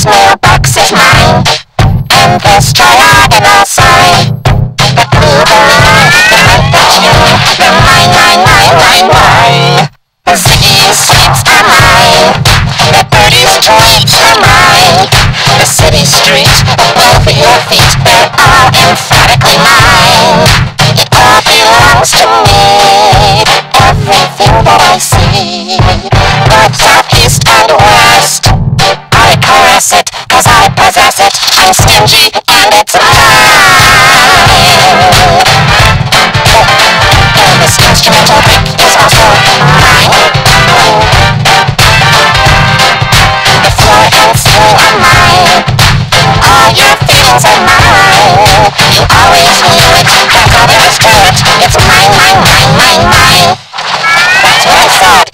mailbox is mine, and this diagonal sign. The blueberry, the red the mine, mine. The ziggy's sweets are mine, the birdie's drapes are mine. The city streets above your feet, they're all emphatically mine. It all belongs to me, everything that I see. North, south, east, and west, I caress it, 'cause I possess it. I'm stingy, and it's mine. This instrumental break is also mine. The floor and ceiling are mine. All your feelings are mine. You always knew it, that's all there is to it. It's mine. That's what I said.